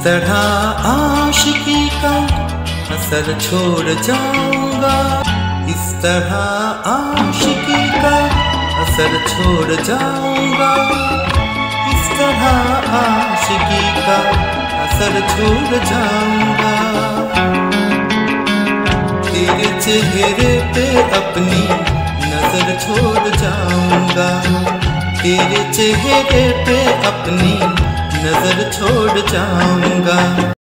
तरह आशिकी का असर छोड़ जाऊंगा, इस तरह आशिकी का असर छोड़ जाऊंगा, इस तरह आशिकी का असर छोड़ जाऊंगा। तेरे चेहरे पे अपनी नजर छोड़ जाऊंगा, तेरे चेहरे पे अपनी नजर छोड़ जाऊंगा।